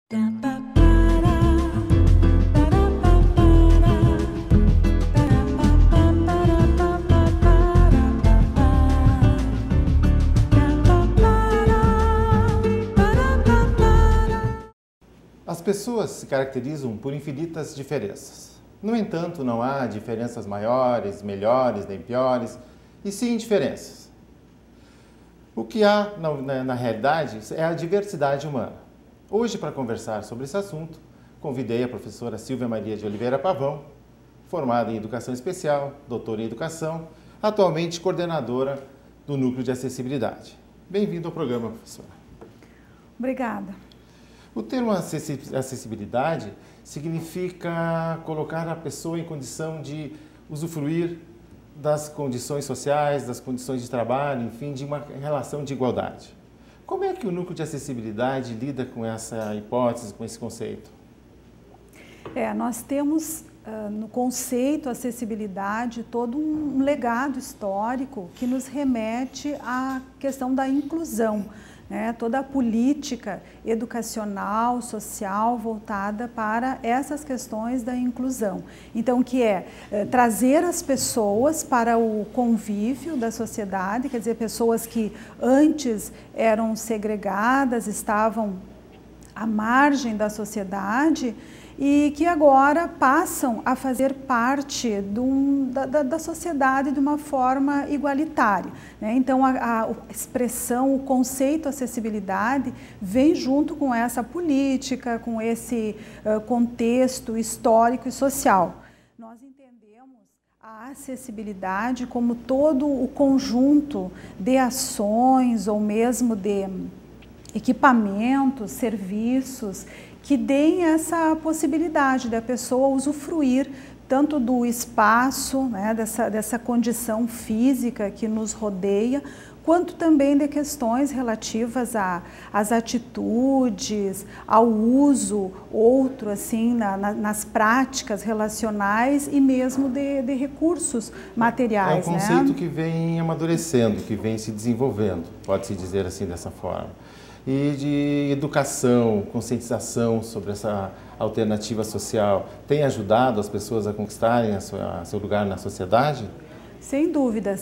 As pessoas se caracterizam por infinitas diferenças. No entanto, não há diferenças maiores, melhores, nem piores, e sim diferenças. O que há, na realidade, é a diversidade humana. Hoje, para conversar sobre esse assunto, convidei a professora Silvia Maria de Oliveira Pavão, formada em Educação Especial, doutora em Educação, atualmente coordenadora do Núcleo de Acessibilidade. Bem-vindo ao programa, professora. Obrigada. O termo acessibilidade significa colocar a pessoa em condição de usufruir das condições sociais, das condições de trabalho, enfim, de uma relação de igualdade. Como é que o Núcleo de Acessibilidade lida com essa hipótese, com esse conceito? Nós temos no conceito acessibilidade todo um legado histórico que nos remete à questão da inclusão. Toda a política educacional, social, voltada para essas questões da inclusão. Então, que é trazer as pessoas para o convívio da sociedade, quer dizer, pessoas que antes eram segregadas, estavam à margem da sociedade, e que agora passam a fazer parte da sociedade de uma forma igualitária. Então, a expressão, o conceito acessibilidade vem junto com essa política, com esse contexto histórico e social. Nós entendemos a acessibilidade como todo o conjunto de ações ou mesmo de equipamentos, serviços, que deem essa possibilidade da pessoa usufruir tanto do espaço, dessa condição física que nos rodeia, quanto também de questões relativas às atitudes, ao uso outro, assim, nas práticas relacionais e mesmo de recursos materiais. É um conceito que vem amadurecendo, que vem se desenvolvendo, pode-se dizer assim dessa forma. E de educação, conscientização sobre essa alternativa social, tem ajudado as pessoas a conquistarem seu lugar na sociedade? Sem dúvida,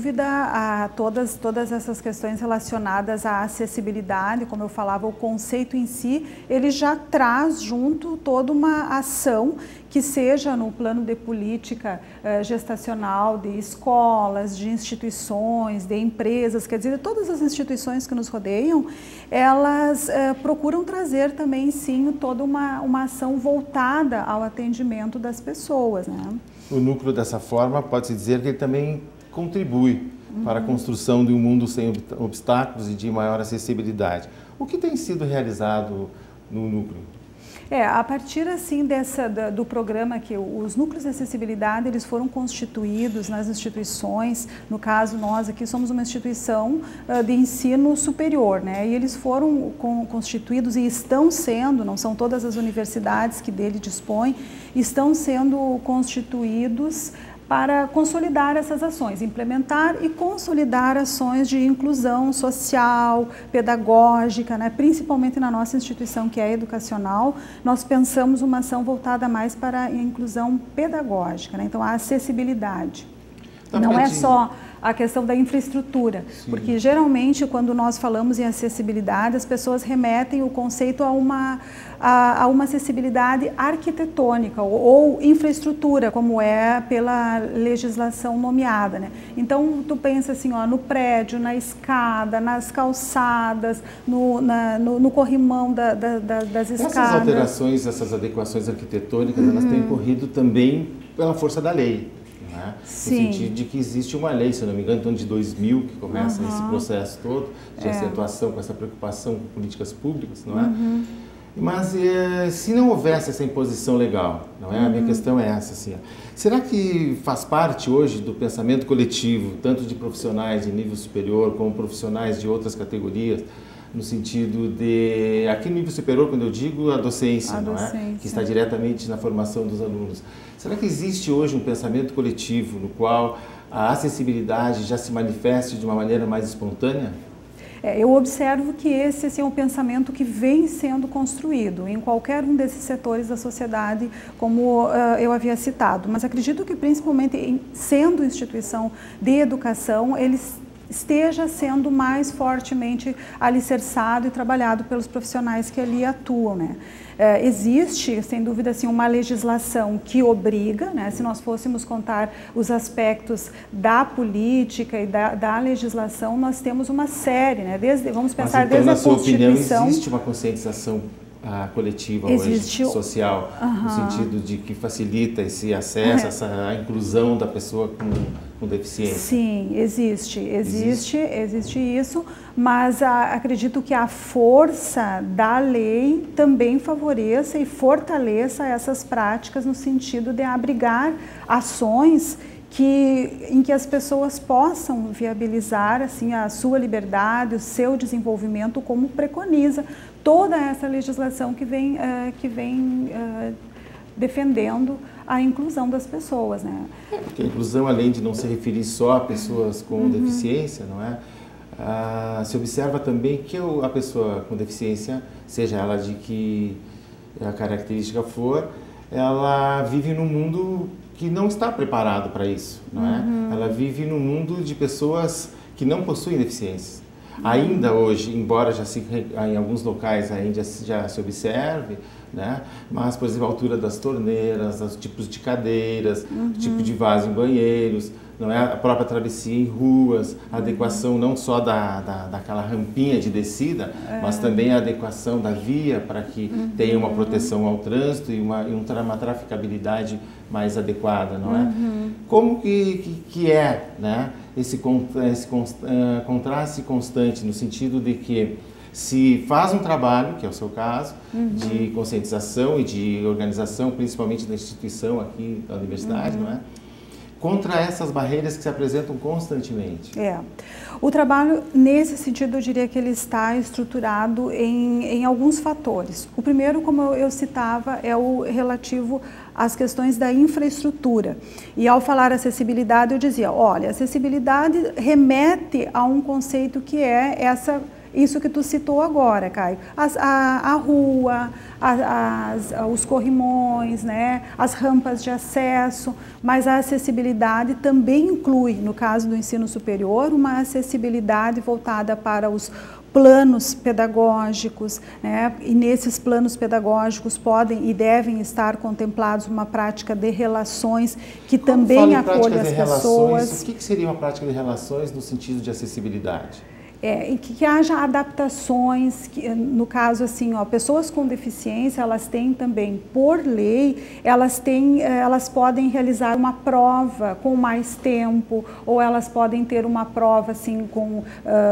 todas essas questões relacionadas à acessibilidade, como eu falava, o conceito em si, ele já traz junto toda uma ação que seja no plano de política gestacional, de escolas, de instituições, de empresas, quer dizer, todas as instituições que nos rodeiam, elas procuram trazer também, sim, toda uma ação voltada ao atendimento das pessoas, O núcleo, dessa forma, pode-se dizer que ele também contribui para a construção de um mundo sem obstáculos e de maior acessibilidade. O que tem sido realizado no núcleo? A partir assim do programa que os núcleos de acessibilidade, eles foram constituídos nas instituições, no caso nós aqui somos uma instituição de ensino superior, e eles foram constituídos e estão sendo, não são todas as universidades que dele dispõem, estão sendo constituídos para consolidar essas ações, implementar e consolidar ações de inclusão social, pedagógica, principalmente na nossa instituição que é educacional, nós pensamos uma ação voltada mais para a inclusão pedagógica, então a acessibilidade. Não é só a questão da infraestrutura, sim, porque geralmente quando nós falamos em acessibilidade, as pessoas remetem o conceito a uma acessibilidade arquitetônica ou infraestrutura, como é pela legislação nomeada. Então, tu pensa assim, no prédio, na escada, nas calçadas, no corrimão das escadas. Essas alterações, essas adequações arquitetônicas, elas têm ocorrido também pela força da lei. No sentido de que existe uma lei, se não me engano, em torno de 2000, que começa esse processo todo de acentuação com essa preocupação com políticas públicas, não é? Mas se não houvesse essa imposição legal, não é? A minha questão é essa, assim, será que faz parte hoje do pensamento coletivo, tanto de profissionais de nível superior como profissionais de outras categorias, no sentido de, aqui no nível superior, quando eu digo a docência, que está diretamente na formação dos alunos. Será que existe hoje um pensamento coletivo no qual a acessibilidade já se manifeste de uma maneira mais espontânea? Eu observo que esse assim, é um pensamento que vem sendo construído em qualquer um desses setores da sociedade, como eu havia citado. Mas acredito que, principalmente, sendo instituição de educação, eles esteja sendo mais fortemente alicerçado e trabalhado pelos profissionais que ali atuam, né? Existe, sem dúvida, assim, uma legislação que obriga, né? Se nós fôssemos contar os aspectos da política e da legislação, nós temos uma série, né? Vamos pensar então, desde a Constituição. Constituição. Opinião, existe uma conscientização coletiva hoje, social, no sentido de que facilita esse acesso, essa inclusão da pessoa com deficiência? Sim, existe isso, mas acredito que a força da lei também favoreça e fortaleça essas práticas no sentido de abrigar ações em que as pessoas possam viabilizar assim, a sua liberdade, o seu desenvolvimento, como preconiza toda essa legislação que vem defendendo a inclusão das pessoas, né? Porque a inclusão, além de não se referir só a pessoas com deficiência, não é? Se observa também que a pessoa com deficiência, seja ela de que a característica for, ela vive num mundo que não está preparado para isso, não é? Ela vive num mundo de pessoas que não possuem deficiências. Ainda hoje, embora em alguns locais ainda já se observe, né? Mas, por exemplo, a altura das torneiras, os tipos de cadeiras, o tipo de vaso em banheiros, não é? A própria travessia em ruas, a adequação não só daquela rampinha de descida, mas também a adequação da via para que tenha uma proteção ao trânsito e uma traficabilidade mais adequada, não é? Como que é, né? Esse contraste constante, no sentido de que se faz um trabalho, que é o seu caso, de conscientização e de organização, principalmente da instituição aqui da universidade, não é? Contra essas barreiras que se apresentam constantemente. O trabalho, nesse sentido, eu diria que ele está estruturado em alguns fatores. O primeiro, como eu citava, é o relativo às questões da infraestrutura. E ao falar acessibilidade, eu dizia, olha, acessibilidade remete a um conceito que é isso que tu citou agora, Caio, a rua, os corrimões, né, as rampas de acesso, mas a acessibilidade também inclui, no caso do ensino superior, uma acessibilidade voltada para os planos pedagógicos, né? E nesses planos pedagógicos podem e devem estar contemplados uma prática de relações que também acolhe as pessoas. O que seria uma prática de relações no sentido de acessibilidade? Que haja adaptações, no caso assim, pessoas com deficiência, elas têm também, por lei, elas podem realizar uma prova com mais tempo, ou elas podem ter uma prova assim com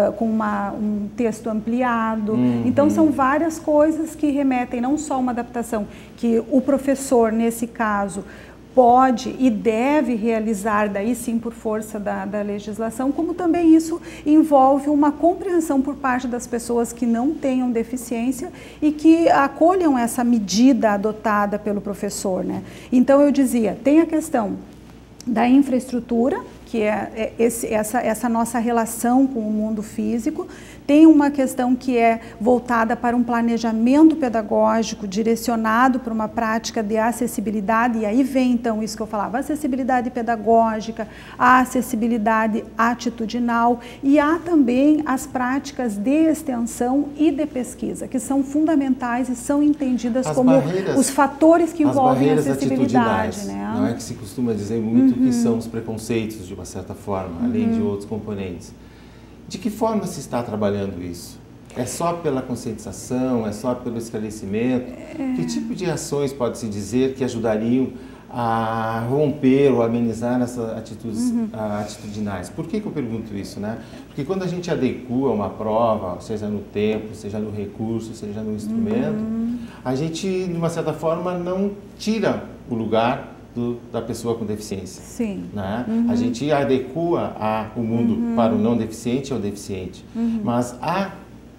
um texto ampliado. Então são várias coisas que remetem não só a uma adaptação, que o professor, nesse caso, pode e deve realizar, daí sim por força da legislação, como também isso envolve uma compreensão por parte das pessoas que não tenham deficiência e que acolham essa medida adotada pelo professor, né? Então eu dizia, tem a questão da infraestrutura, que é essa nossa relação com o mundo físico, tem uma questão que é voltada para um planejamento pedagógico direcionado para uma prática de acessibilidade, e aí vem então isso que eu falava, acessibilidade pedagógica, a acessibilidade atitudinal, e há também as práticas de extensão e de pesquisa, que são fundamentais e são entendidas como os fatores que envolvem a acessibilidade, né? Não é que se costuma dizer muito que são os preconceitos, de uma certa forma, além de outros componentes. De que forma se está trabalhando isso? É só pela conscientização? É só pelo esclarecimento? Que tipo de ações pode-se dizer que ajudariam a romper ou amenizar essas atitudes atitudinais? Por que eu pergunto isso, né? Porque quando a gente adequa uma prova, seja no tempo, seja no recurso, seja no instrumento, a gente, de uma certa forma, não tira o lugar da pessoa com deficiência. Sim. Né? A gente adequa o mundo para o não deficiente e ao deficiente. Mas há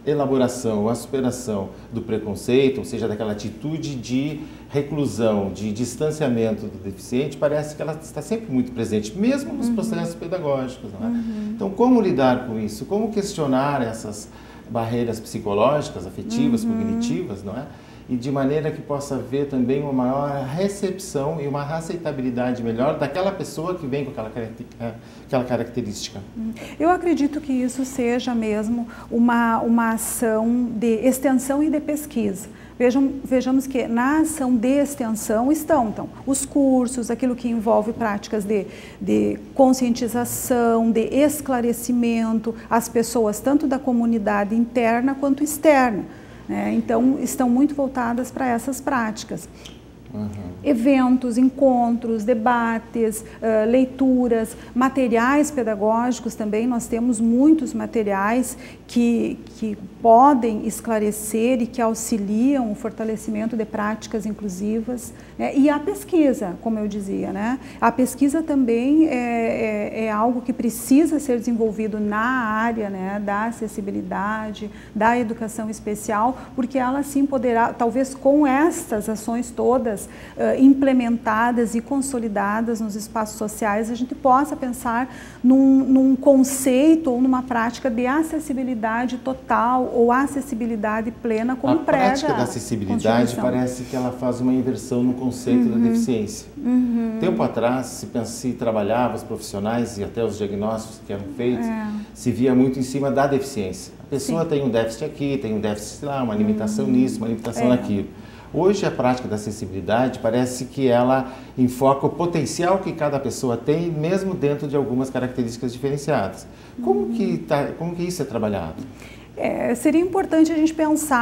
elaboração ou a superação do preconceito, ou seja, daquela atitude de reclusão, de distanciamento do deficiente, parece que ela está sempre muito presente, mesmo nos processos pedagógicos. Não é? Então, como lidar com isso? Como questionar essas barreiras psicológicas, afetivas, cognitivas, não é? E de maneira que possa haver também uma maior recepção e uma aceitabilidade melhor daquela pessoa que vem com aquela característica. Eu acredito que isso seja mesmo uma ação de extensão e de pesquisa. Vejamos que na ação de extensão estão então, os cursos, aquilo que envolve práticas de conscientização, de esclarecimento, as pessoas tanto da comunidade interna quanto externa. Então, estão muito voltadas para essas práticas. Eventos, encontros, debates, leituras, materiais pedagógicos também. Nós temos muitos materiais que podem esclarecer e que auxiliam o fortalecimento de práticas inclusivas. E a pesquisa, como eu dizia, né? A pesquisa também é algo que precisa ser desenvolvido na área, né, da acessibilidade, da educação especial, porque ela sim poderá, talvez com estas ações todas, implementadas e consolidadas nos espaços sociais, a gente possa pensar num conceito ou numa prática de acessibilidade total ou acessibilidade plena como prega. A prática da acessibilidade parece que ela faz uma inversão no conceito da deficiência. Tempo atrás, se trabalhava os profissionais e até os diagnósticos que eram feitos, se via muito em cima da deficiência. A pessoa tem um déficit aqui, tem um déficit lá, uma limitação nisso, uma limitação naquilo. Hoje, a prática da acessibilidade parece que ela enfoca o potencial que cada pessoa tem, mesmo dentro de algumas características diferenciadas. Como que isso é trabalhado? Seria importante a gente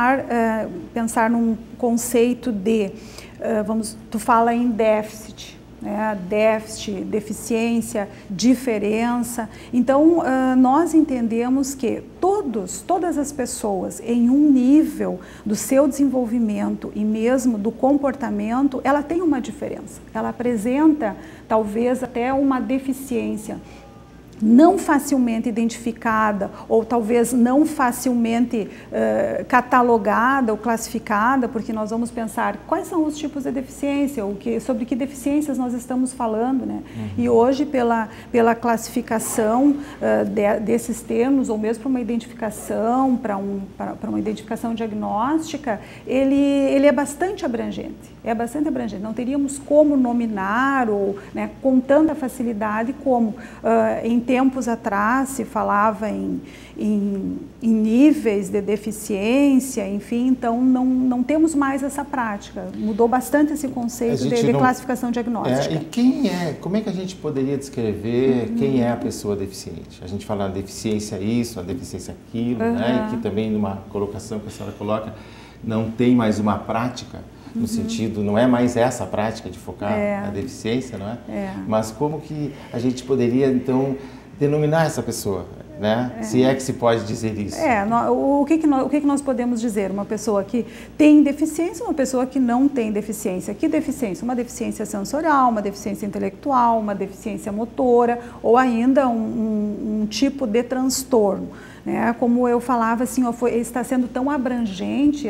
pensar num conceito de, tu fala em déficit. Déficit, deficiência, diferença. Então, nós entendemos que todas as pessoas em um nível do seu desenvolvimento e mesmo do comportamento, ela tem uma diferença. Ela apresenta talvez até uma deficiência não facilmente identificada ou talvez não facilmente catalogada ou classificada, porque nós vamos pensar quais são os tipos de deficiência, sobre que deficiências nós estamos falando, né? E hoje, pela classificação desses termos, ou mesmo para uma identificação, para uma identificação diagnóstica, ele é bastante abrangente. Não teríamos como nominar ou, né, com tanta facilidade como em tempos atrás se falava em níveis de deficiência, enfim, então não temos mais essa prática. Mudou bastante esse conceito de classificação diagnóstica. E como é que a gente poderia descrever quem é a pessoa deficiente? A gente fala a deficiência isso, a deficiência aquilo, né? E que também numa colocação que a senhora coloca, não tem mais uma prática, no sentido, não é mais essa prática de focar na deficiência, não é? Mas como que a gente poderia, então, denominar essa pessoa, né? Se é que se pode dizer isso. O que nós podemos dizer? Uma pessoa que tem deficiência, uma pessoa que não tem deficiência. Que deficiência? Uma deficiência sensorial, uma deficiência intelectual, uma deficiência motora ou ainda um tipo de transtorno. Né? Como eu falava, assim, está sendo tão abrangente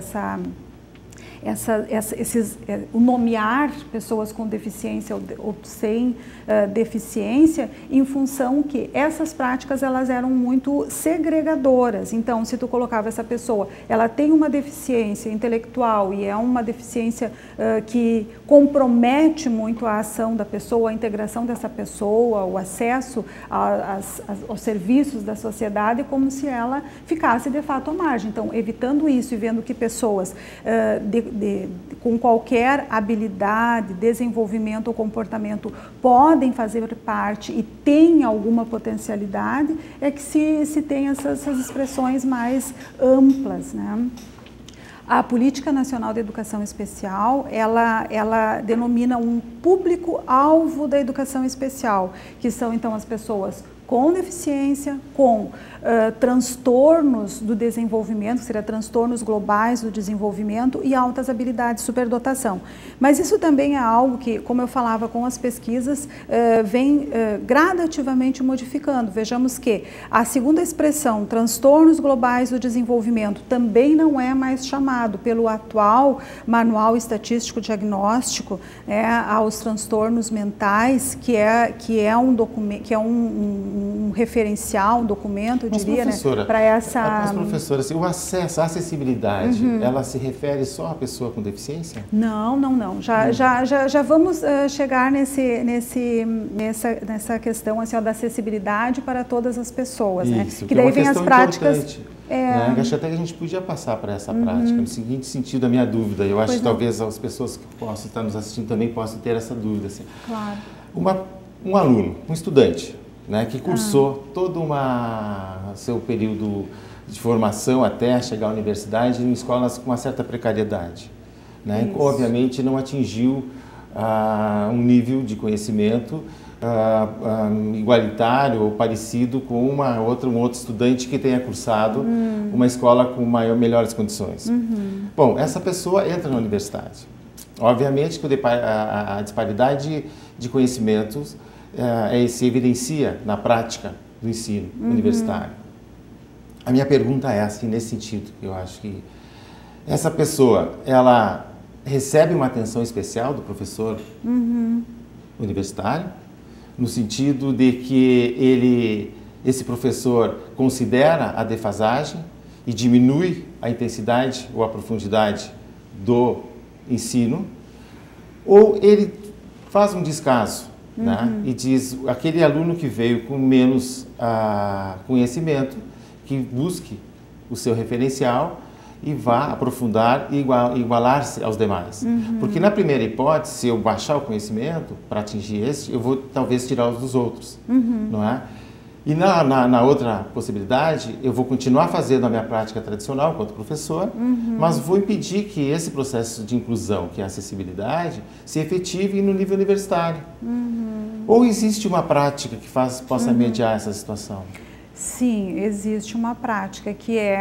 o nomear pessoas com deficiência ou sem deficiência, em função que essas práticas elas eram muito segregadoras. Então, se tu colocava essa pessoa, ela tem uma deficiência intelectual e é uma deficiência que compromete muito a ação da pessoa, a integração dessa pessoa, o acesso aos serviços da sociedade, como se ela ficasse de fato à margem. Então, evitando isso e vendo que pessoas com qualquer habilidade, desenvolvimento ou comportamento podem fazer parte e têm alguma potencialidade, é que se tem essas expressões mais amplas, né? A Política Nacional de Educação Especial, ela denomina um público-alvo da educação especial, que são então as pessoas com deficiência, com transtornos do desenvolvimento, que seria transtornos globais do desenvolvimento e altas habilidades, superdotação. Mas isso também é algo que, como eu falava com as pesquisas, vem gradativamente modificando. Vejamos que a segunda expressão, transtornos globais do desenvolvimento, também não é mais chamado pelo atual Manual Estatístico Diagnóstico aos transtornos mentais, que é um documento, que é um referencial, um documento, eu diria, para essa... Mas, professora, assim, o acesso, a acessibilidade, ela se refere só à pessoa com deficiência? Não. Já vamos chegar nessa questão assim, da acessibilidade para todas as pessoas, Isso, né? Que daí vem as práticas... Acho até que a gente podia passar para essa prática. No seguinte sentido, a minha dúvida, eu acho que talvez as pessoas que possam estar nos assistindo também possam ter essa dúvida. Assim. Claro. Um aluno, um estudante, né, que cursou todo seu período de formação até chegar à universidade em escolas com uma certa precariedade. Né? Obviamente não atingiu um nível de conhecimento igualitário ou parecido com um outro estudante que tenha cursado uma escola com melhores condições. Bom, essa pessoa entra na universidade. Obviamente que a disparidade de conhecimentos se evidencia na prática do ensino universitário. A minha pergunta é assim, nesse sentido, eu acho que essa pessoa, ela recebe uma atenção especial do professor universitário, no sentido de que esse professor considera a defasagem e diminui a intensidade ou a profundidade do ensino, ou ele faz um descaso, né? E diz, aquele aluno que veio com menos conhecimento, que busque o seu referencial e vá aprofundar e igualar-se aos demais. Porque na primeira hipótese, se eu baixar o conhecimento para atingir esse, eu vou talvez tirar os dos outros, não é? E na outra possibilidade, eu vou continuar fazendo a minha prática tradicional enquanto professor, mas vou impedir que esse processo de inclusão, que é a acessibilidade, se efetive no nível universitário. Ou existe uma prática que possa mediar essa situação? Sim, existe uma prática que é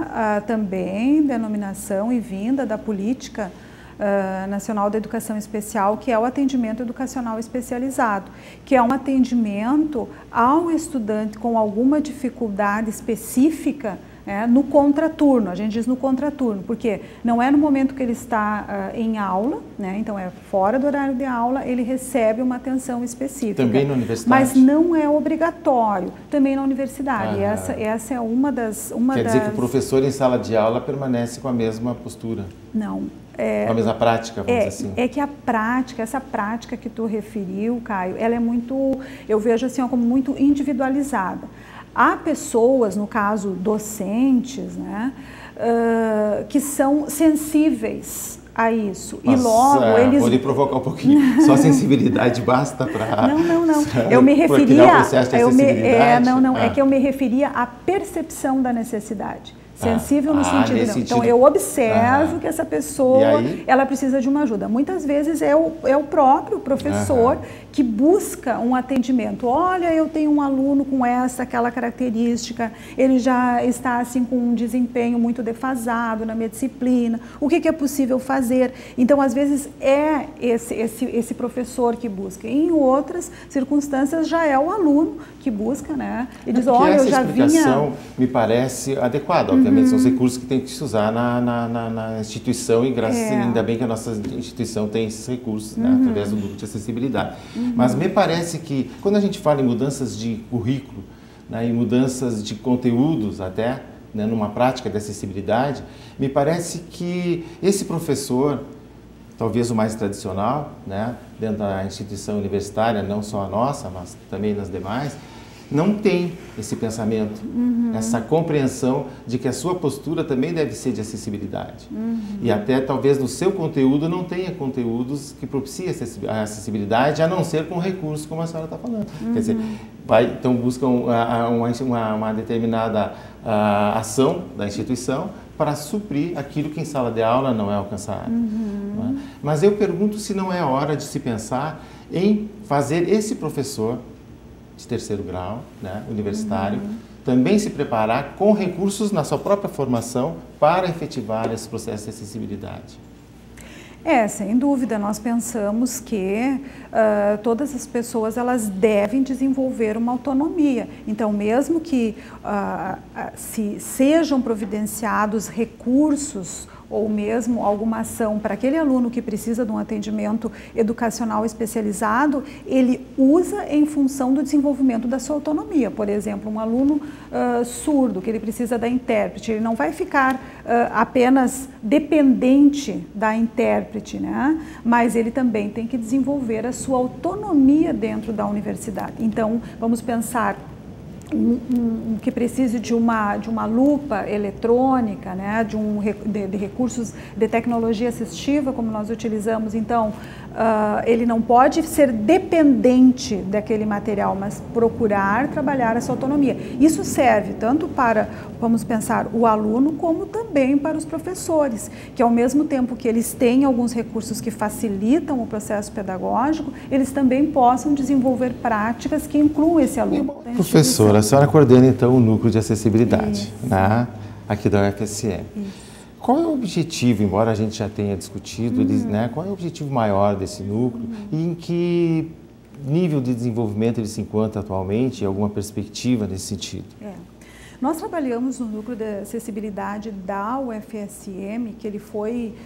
também denominação e vinda da Política Nacional da Educação Especial, que é o atendimento educacional especializado, que é um atendimento ao estudante com alguma dificuldade específica no contraturno. A gente diz no contraturno, porque não é no momento que ele está em aula, né? Então é fora do horário de aula, ele recebe uma atenção específica. Também na universidade? Mas não é obrigatório, também na universidade. Essa é uma das... Quer dizer que o professor em sala de aula permanece com a mesma postura? Não. Com a mesma prática, vamos dizer assim? É que essa prática que tu referiu, Caio, ela é muito, eu vejo assim, como muito individualizada. Há pessoas, no caso docentes, né, que são sensíveis a isso. Mas, e logo eles... Vou lhe provocar um pouquinho. Só a sensibilidade basta para... Não. Eu me referia... É que eu me referia à percepção da necessidade. Sensível no sentido, não. Então, eu observo que essa pessoa, ela precisa de uma ajuda. Muitas vezes é o próprio professor que busca um atendimento. Olha, eu tenho um aluno com aquela característica, ele já está assim com um desempenho muito defasado na minha disciplina, o que é possível fazer? Então, às vezes, é esse professor que busca. Em outras circunstâncias, já é o aluno que busca, né? E diz, olha, eu já vinha... Essa explicação me parece adequada, obviamente, são os recursos que tem que se usar na instituição e ainda bem que a nossa instituição tem esses recursos, né, através do grupo de acessibilidade. Mas me parece que quando a gente fala em mudanças de currículo, né, em mudanças de conteúdos até, né, numa prática de acessibilidade, me parece que esse professor, talvez o mais tradicional, né, dentro da instituição universitária, não só a nossa, mas também nas demais, não tem esse pensamento, essa compreensão de que a sua postura também deve ser de acessibilidade. E até talvez no seu conteúdo não tenha conteúdos que propiciem a acessibilidade, a não ser com recursos, como a senhora está falando. Quer dizer, então buscam uma determinada ação da instituição para suprir aquilo que em sala de aula não é alcançado. Não é? Mas eu pergunto se não é hora de se pensar em fazer esse professor de terceiro grau, né, universitário, também se preparar com recursos na sua própria formação para efetivar esse processo de acessibilidade. Sem dúvida, nós pensamos que todas as pessoas elas devem desenvolver uma autonomia. Então, mesmo que se sejam providenciados recursos ou mesmo alguma ação para aquele aluno que precisa de um atendimento educacional especializado, ele usa em função do desenvolvimento da sua autonomia. Por exemplo, um aluno surdo, que ele precisa da intérprete, ele não vai ficar apenas dependente da intérprete, né? Mas ele também tem que desenvolver a sua autonomia dentro da universidade. Então, vamos pensar que precise de uma lupa eletrônica, né, de recursos de tecnologia assistiva, como nós utilizamos. Então, ele não pode ser dependente daquele material, mas procurar trabalhar a sua autonomia. Isso serve tanto para, vamos pensar, o aluno, como também para os professores, que ao mesmo tempo que eles têm alguns recursos que facilitam o processo pedagógico, eles também possam desenvolver práticas que incluam esse aluno. Professora, a senhora coordena então o núcleo de acessibilidade, né, aqui da UFSM. Isso. Qual é o objetivo, embora a gente já tenha discutido, né, qual é o objetivo maior desse núcleo e em que nível de desenvolvimento ele se encontra atualmente e alguma perspectiva nesse sentido? Nós trabalhamos no núcleo de acessibilidade da UFSM, que ele foi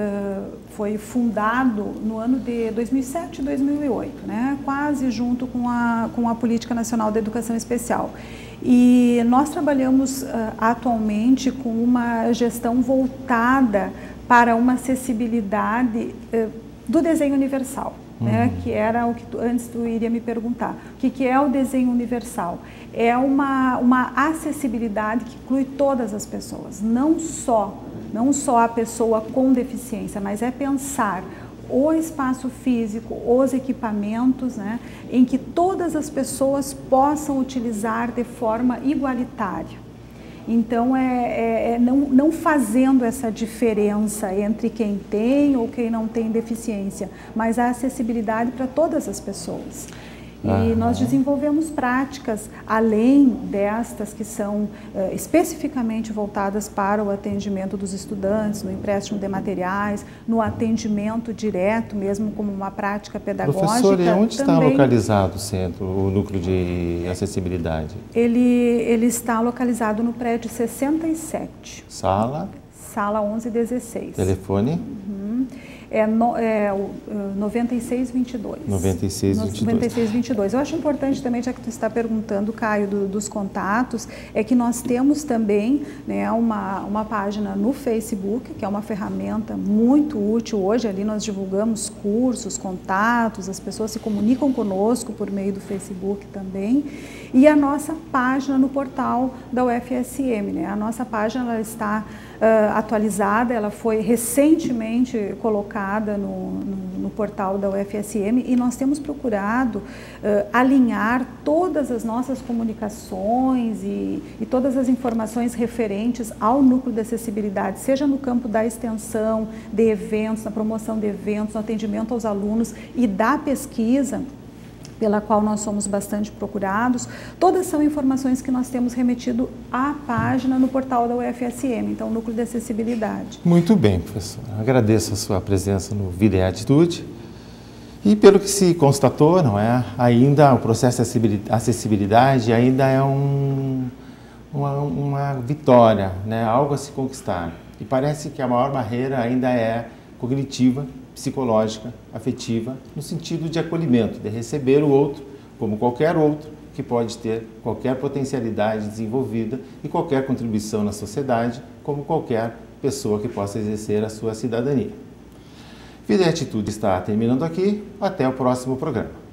fundado no ano de 2007 e 2008, né? Quase junto com a Política Nacional da Educação Especial. E nós trabalhamos atualmente com uma gestão voltada para uma acessibilidade do desenho universal, né? Que era o que antes tu iria me perguntar. O que é o desenho universal? É uma acessibilidade que inclui todas as pessoas, não só a pessoa com deficiência, mas é pensar o espaço físico, os equipamentos, né, em que todas as pessoas possam utilizar de forma igualitária. Então, não fazendo essa diferença entre quem tem ou quem não tem deficiência, mas a acessibilidade para todas as pessoas. E nós desenvolvemos práticas, além destas que são especificamente voltadas para o atendimento dos estudantes, no empréstimo de materiais, no atendimento direto, mesmo como uma prática pedagógica. Professor, e onde está localizado o centro, o núcleo de acessibilidade? Ele está localizado no prédio 67. Sala? Sala 1116. Telefone? 9622. 9622. Eu acho importante também, já que tu está perguntando, Caio, dos contatos, é que nós temos também, né, uma página no Facebook, que é uma ferramenta muito útil hoje. Ali nós divulgamos cursos, contatos, as pessoas se comunicam conosco por meio do Facebook também. E a nossa página no portal da UFSM, né? A nossa página ela está atualizada, ela foi recentemente colocada no portal da UFSM e nós temos procurado alinhar todas as nossas comunicações e todas as informações referentes ao núcleo de acessibilidade, seja no campo da extensão, de eventos, na promoção de eventos, no atendimento aos alunos e da pesquisa, pela qual nós somos bastante procurados. Todas são informações que nós temos remetido à página no portal da UFSM, então, o Núcleo de Acessibilidade. Muito bem, professor. Agradeço a sua presença no Vida e Atitude. E pelo que se constatou, não é, ainda o processo de acessibilidade ainda é uma vitória, né, algo a se conquistar. E parece que a maior barreira ainda é cognitiva, psicológica, afetiva, no sentido de acolhimento, de receber o outro como qualquer outro que pode ter qualquer potencialidade desenvolvida e qualquer contribuição na sociedade, como qualquer pessoa que possa exercer a sua cidadania. Vida e Atitude está terminando aqui. Até o próximo programa.